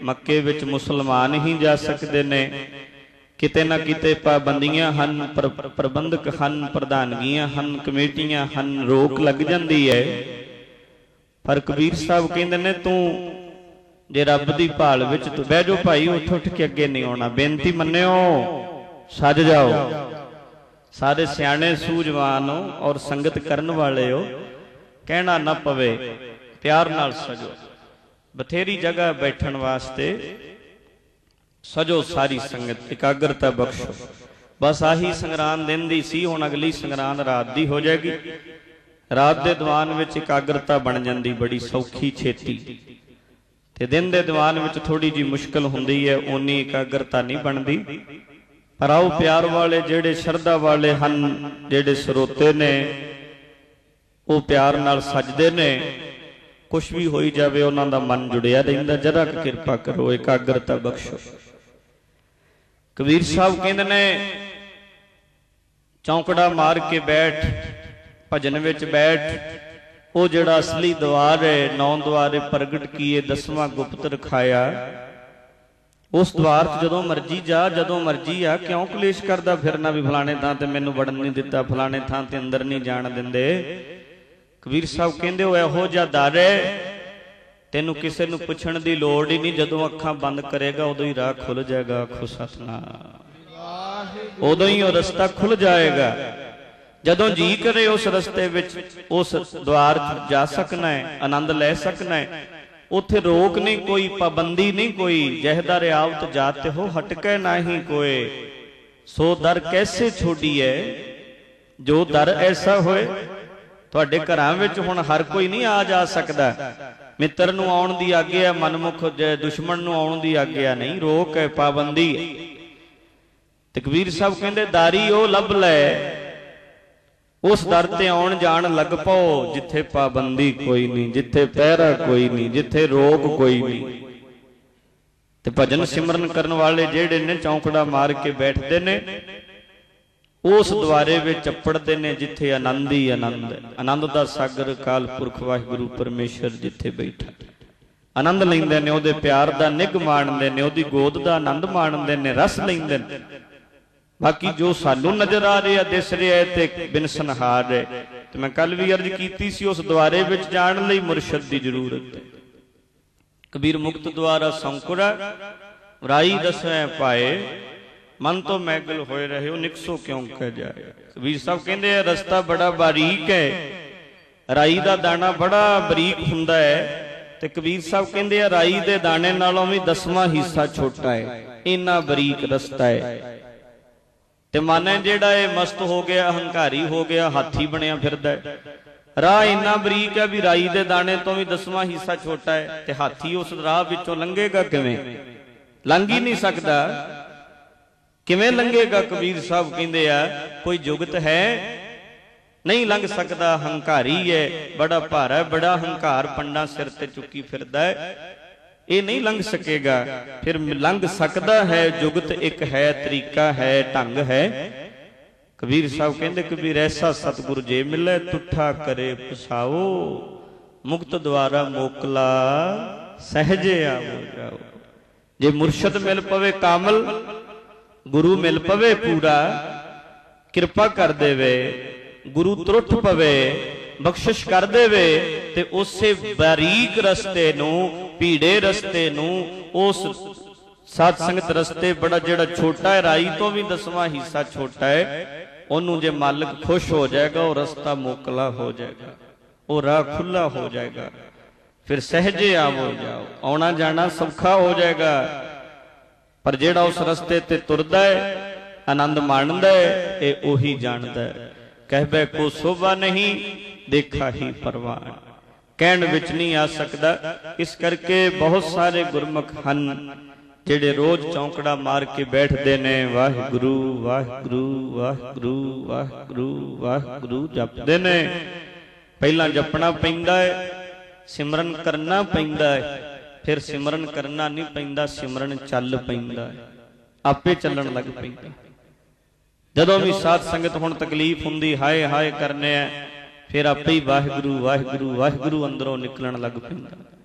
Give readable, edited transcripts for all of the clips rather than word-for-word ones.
मक्के विच मुसलमान ही जा सकते ने, किते ना किते पाबंदियां हन, प्रबंधक हन, प्रधानगियां हन, कमेटियां हन, रोक लग जाती है। पर कबीर साहब कहते ने तू जे रब दी भाल विच तू बह जाओ भाई, उठ उठ के अगे नहीं आना, बेनती मन्नियो, सज जाओ। सारे सियाणे सूझवान हो और संगत करन वाले हो, कहना ना पवे, प्यार नाल सजो। बथेरी जगह बैठन वास्ते सजो सारी संगत, एकाग्रता बख्शो। बस आही संगरांद दिन दी सी, हुण अगली संगरांद रात दी हो जाएगी। रात दे दीवान विच एकाग्रता बन जाती बड़ी सौखी छेती, ते दिन दे दीवान विच थोड़ी जी मुश्किल हुंदी है, उन्नी एकाग्रता नहीं बनती। पर आओ प्यार वाले जेड़े शरधा वाले हन, जेड़े सरोते ने, वो प्यार नाल सजदे ने, कुछ भी होई जावे उन्हां दा मन जुड़िया रहिंदा। जरा किरपा करो, एकाग्रता बख्शो। कबीर साहब कहंदे ने चौंकड़ा मार के बैठ, भजन विच बैठ। वो जिहड़ा असली द्वार है, 9 द्वारे प्रगट किए, 10वां गुप्त रखाया। उस द्वार च जदों मर्जी जा, जदों मर्जी आ, क्यों कलेश करदा फिरना भी फलाने थां ते मैनूं वड़न नहीं दिता, फलाने थां ते अंदर नहीं जाण दिंदे। कबीर साहब कहंदे हो इहो जिहा दर है, तैनूं किसे नूं पुछण दी लोड़ ही नहीं। जदों अखां बंद करेगा उदों ही राह खुल जाएगा। आखो सतनाम। उदों ही वो रस्ता खुल जाएगा। जदों जी करे उस रस्ते विच, उस द्वार जा सकना है, आनंद लै सकना है। उथे रोक नहीं कोई, पाबंदी नहीं कोई। जहदा रियावत जाते हो हटके नाही कोई। सो दर कैसे छोड़ी है, जो दर ऐसा होए। तुहाडे घरां विच हुण हर कोई नहीं आ जा सकदा। मित्र नूं आउण दी आग्या, मनमुख दुश्मन नूं आउण दी आग्या नहीं। रोक है, पाबंदी है। ते कबीर साहब कहंदे दारी ओ लभ लै, उस दर ते आउण जाण लग पाओ जिथे पाबंदी कोई नहीं, जिथे पहरा कोई नहीं, जिथे रोक कोई नहीं। ते भजन सिमरन करन वाले जेड़े ने चौंकड़ा मार के बैठते ने, उस द्वारे विच चपड़ते ने जिथे आनंद ही आनंद है। आनंद दा सागर काल पुरख वाहिगुरू परमेश्वर जिथे बैठा, आनंद लैंदे ने, ओहदे प्यार दा निग माणदे ने, ओहदी गोद दा आनंद माणदे ने, रस लैंदे ने। बाकी जो सानू नजर आ रहा, दिस रहा है ते बिनसनहार है। तो मैं कल भी अर्ज की सी, उस द्वारे विच जाण लई मुरशद की जरूरत है। कबीर मुक्त द्वारा सौंकुरा राई दसवें पाए, मन तो मैगल होए रहे हो, निकसो क्यों कह जाए। कबीर साहब कहंदे रस्ता बड़ा बारीक है, राई दा दाना बड़ा बरीक हुंदा है। ते कबीर साहब कहंदे राई दे दाने नालों भी 10वां हिस्सा छोटा है, इन्ना बरीक रस्ता है। ते माने जेड़ा है मस्त हो गया, अहंकारी हो गया, हाथी बनया फिरदा है। राह इन्ना बरीक है भी राई दे दाने तो भी 10वां हिस्सा छोटा है। ते हाथी उस राह विचों लंघेगा किवें? लंघ ही नहीं सकदा। किवें लंघेगा? कबीर साहब कहंदे आ कोई जुगत है नहीं लंघ सकदा, हंकारी है, बड़ा भारा है, बड़ा हंकार पंडा सिर ते चुकी फिरदा है, ये नहीं लंघ सकेगा। फिर लंघ सकदा है, जुगत एक है, तरीका है, ढंग है। कबीर साहब कहंदे कबीर ऐसा सतगुरु जे मिले, तुठा करे पसाओ, मुक्त द्वारा मोकला सहजे आवो जाओ। जे मुर्शद मिल पवे कामल, गुरु मिल पवे पूरा, किरपा कर देवे, गुरु त्रुट पवे, बख्शिश कर देवे, ते उसे बारीक रस्ते नूं, भीड़े रस्ते नूं, उस साध संगत रस्ते बड़ा जेड़ा छोटा है, राई तो भी 10वां हिस्सा छोटा है, ओनू जे मालिक खुश हो जाएगा, वो रस्ता मोकला हो जाएगा, वो राह खुला हो जाएगा। फिर सहजे आवो जाओ, आना जाना सौखा हो जाएगा। पर जेड़ा उस रस्ते ते तुरदा है, आनंद माणदा है, ये ओही जानदा है। कहबे को शोभा नहीं, देखा ही परवान, कहण विच नहीं आ सकदा। इस करके बहुत सारे गुरमुख हन जेड़े रोज चौंकड़ा मार के बैठते ने, वाहिगुरू वाहिगुरू वाहिगुरू वाहिगुरू वाहिगुरू जपदे ने। पहला जपना पैंदा है, सिमरन करना पैंदा है, फिर सिमरन करना नहीं पैंदा, सिमरन चल पैंदा है, आपे चलन लग पैंदा। जदों भी साध संगत हुण तकलीफ हुंदी, हाय हाय करने, फिर आपे ही वाहिगुरू वाहिगुरू वाहिगुरू अंदरों निकलन लग पैंदा।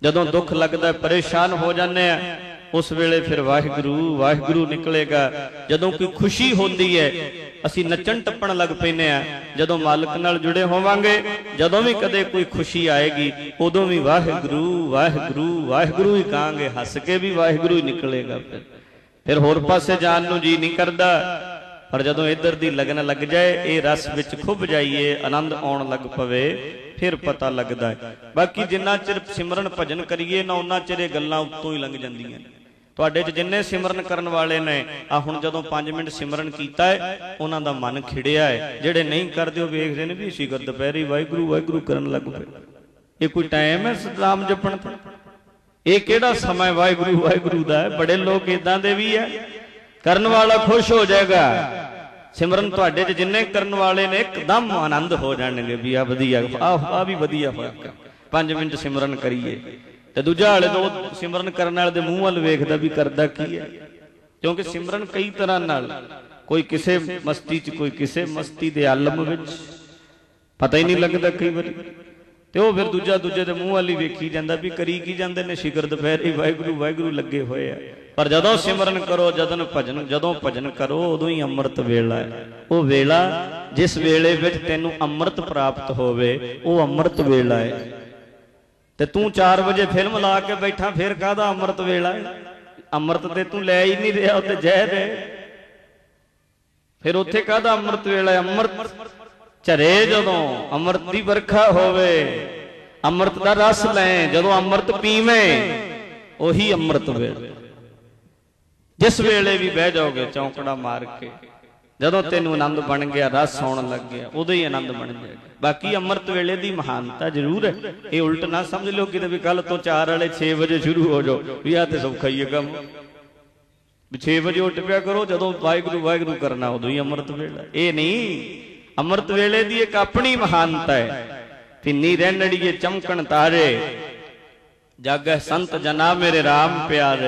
जदों दुख लगदा परेशान हो जाने उस वेले फिर वाहिगुरू वाहिगुरू निकलेगा। जदों कोई खुशी होंदी है असी नचन टप्पण लग पैने आ, जदों मालिक नाल जुड़े होवांगे, जदों भी कदे कोई खुशी आएगी उदों भी वाहिगुरू वाहिगुरू वाहिगुरू ही कहांगे, हस के भी वाहिगुरू ही निकलेगा। फिर होर पासे जान नूं जी नहीं करदा। पर जदों इधर दी लगन लग जाए, ये रस विच खुभ जाइए, आनंद आउण लग पवे, फिर पता लगदा है। बाकी जिन्ना चिर सिमरन भजन करिए ना उन्ना चिर ये गल्लां उत्तों ही लंघ जांदियां। तुहाडे च जिन्ने सिमरन करन वाले ने आ हुण जदों 5 मिनट सिमरन कीता है उन्हां दा मन खिड़िया है। जिहड़े नहीं करदे ओ वेखदे ने भी असीं कर दुपहरी वाहिगुरू वाहिगुरू करन लग पए। ये कोई टाइम है नाम जपण दा? ये किहड़ा समय वाहिगुरू वाहिगुरू दा है? बड़े लोग इदां दे भी है। करन वाला खुश हो जाएगा। सिमरन तुहाडे च जिन्ने करन वाले ने एकदम आनंद हो जाणगे भी आ वधिया, आ भी वधिया होया। 5 मिनट सिमरन करिए ते दूजा हाले तो सिमरन करने वाले दे मूंह वल वेखदा भी करदा की है। क्योंकि सिमरन कई तरह नाल, कोई किसे मस्ती च, कोई किसे मस्ती दे आलम विच, पता ही नहीं लगदा कई बारी। ते ओ फिर दूजा दूजे दे मूंह वाली वेखी जांदा भी करी की जांदे ने, शिकर दुपहरी वाहिगुरू वाहिगुरू लगे होए आ। पर जदों सिमरन करो, जदों भजन करो, उदों ही अमृत वेला है। वो वेला जिस वेले विच तैनूं अमृत प्राप्त होवे, वो अमृत वेला है। ते तू 4 बजे फिल्म ला के बैठा, फिर काहदा अमृत वेला है? अमृत ते तू लै ही नहीं रहा, उत्ते जहर है। फिर उत्थे काहदा अमृत वेला है? अमृत झरे जदों, अमृत दी बरखा होवे, अमृत दा रस लें, जदों अमृत पीवें, ओही अमृत वेला। जिस वेले भी बह जाओगे चौंकड़ा मार के, जदों तेनू आनंद बन गया, रस आउण लग गया, उदों ही आनंद बन जाएगा। बाकी अमृत वेले दी महानता जरूर है। ये उल्ट ना समझ लो कि भी कल तो 4 वाले 6 बजे शुरू हो जाओ भी आ ते सौखा ही है काम। 6 बजे उठ पिया करो, जदों वाहिगुरू वाहिगुरू करना उदों ही अमृत वेला। ये नहीं, अमृत वेले दी एक अपनी महानता है। तिन्नी रैनड़िए चमकण तारे, जागै संत जना मेरे राम प्यारे।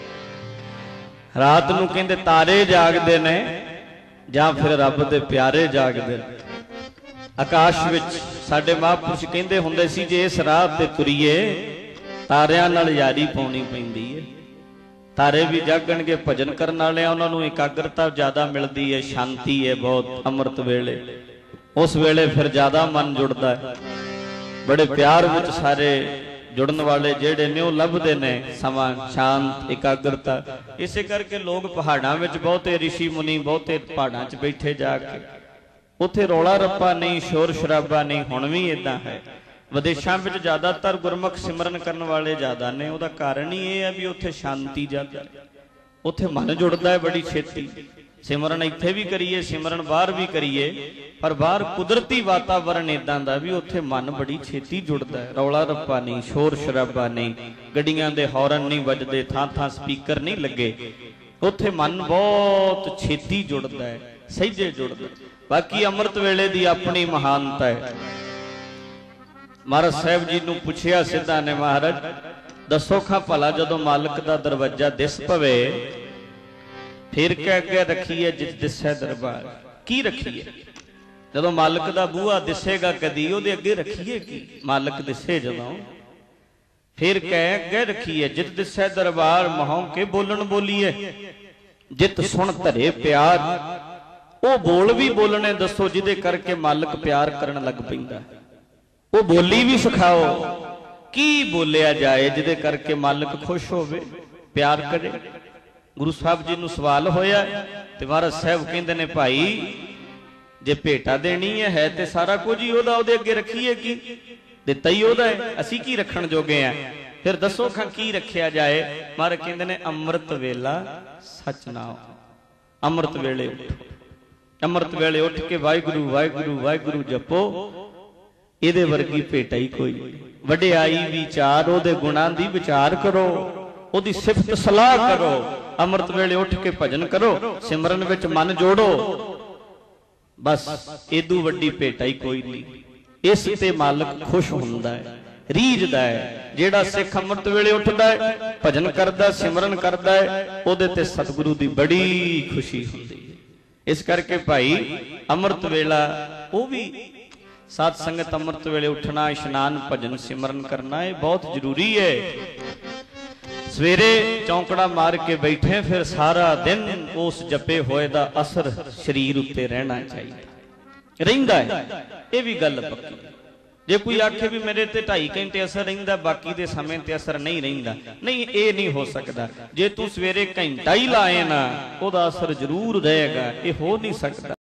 रात नूं कहंदे तारे जागदे ने जां फिर रब दे प्यारे जागदे ने। आकाश विच साडे महापुरुष कहंदे हुंदे सी, जे इस राह ते तुरीए तारियां नाल यारी पाउणी पैंदी है। तारे भी जागणगे, भजन करन वाले उन्हां नूं एकाग्रता ज्यादा मिलदी है, शांति है बहुत अमृत वेले। उस वेले फिर ज्यादा मन जुड़दा है, बड़े प्यार विच सारे जुड़न वाले जेड़े ने वो लभदे ने समा, शांत, एकाग्रता। इसे करके लोग पहाड़ां विच बहुते ऋषि मुनि बहुते पहाड़ां च बैठे जाके, उत्थे रौला रप्पा नहीं, शोर शराबा नहीं। हुण भी इदां है। विदेशां विच ज्यादातर गुरमुख सिमरन करन वाले ज्यादा ने। उहदा कारण ही यह है भी उत्थे शांति ज्यादा, उत्थे मन जुड़दा है बड़ी छेती। सिमरन इत्थे भी करिए, सिमरन बाहर भी करिए, पर बाहर कुदरती वातावरण इदां दा भी उत्थे मन बड़ी छेती जुड़दा है। रौला रप्पा नहीं, शोर शराबा नहीं, गड्डियां दे हॉर्न नहीं वजदे, थां थां स्पीकर नहीं लगे। उत्थे मन बहुत छेती जुड़दा है, सहजे जुड़दा। बाकी अमृत वेले दी अपनी महानता है। महाराज साहब जी नूं पुछिया सिद्धा ने, महाराज दसो खां भला जदों मालिक दा दरवाजा दिस पवे फिर के अगे रखीए जित दिसै दरबार। की रखीए? जदों मालिक दा बूहा दिसेगा कदी, उहदे अगे रखीए की? मालिक दिसे जदों फिर कह अगे रखीए जित दिसै दरबार। महों के बोलन बोलीए जित सुन धरे प्यार। वो बोल भी बोलने दसो जिदे करके मालिक प्यार करन लग पैंदा। वो बोली भी सिखाओ, की बोलिया जाए जिदे करके मालिक खुश होवे, प्यार करे। गुरु साहब जी नूं सवाल होया ते महाराज साहब कहंदे ने, भाई जे भेटा देनी है ते सारा कुछ ही ओहदा, ओहदे अगे रखीए की? दिता ही ओहदा है, असीं की रखण जोगे आ? फिर दसो खां की रखिया जाए? महाराज कहंदे ने, अमृत वेला सच नाम। अमृत वेले उठो, अमृत वेले उठ के वाहिगुरू वाहिगुरू वाहिगुरू जपो। इहदे वर्गी भेटा ही कोई नहीं। वडियाई विचार, ओहदे गुणां दी विचार करो, ओहदी सिफत सलाह करो। अमृत वेले उठ के भजन करो, सिमरन विच मन जोड़ो। बस इदू वड्डी भेटा ही कोई नहीं। इस ते मालिक खुश हुंदा है, रीझदा है। जेड़ा सिख अमृत वेले उठदा है, भजन करदा, सिमरन करदा है, ओहदे ते सतगुरु दी बड़ी खुशी हुंदी है। इस करके भाई अमृत वेला वो भी साध संगत अमृत वेले उठना, इशनान भजन सिमरन करना, ये बहुत जरूरी है। सवेरे चौंकड़ा मार के बैठे, फिर सारा दिन उस जपे होए दा असर शरीर उत्ते रहना चाहिए, रहिंदा है। ये भी गल पक्की। जे कोई आखे भी मेरे ते 2.5 घंटे असर रहिंदा, बाकी दे समय ते असर नहीं रहिंदा, नहीं, ये नहीं हो सकता। जे तू सवेरे घंटा ही लाए ना, ओदा असर जरूर रहेगा, ये हो नहीं सकता।